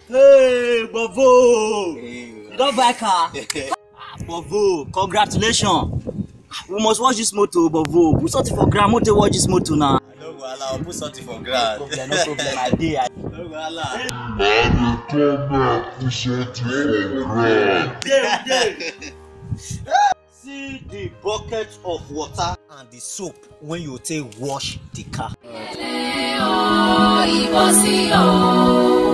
Hey, Gbovo! Hey. You don't buy car? Gbovo, congratulations! We must watch this motor, Gbovo. Put something for ground, motor watch this motor now. No go allow, put something for ground. No problem, I did. No go allow. See the bucket of water and the soap when you take wash the car.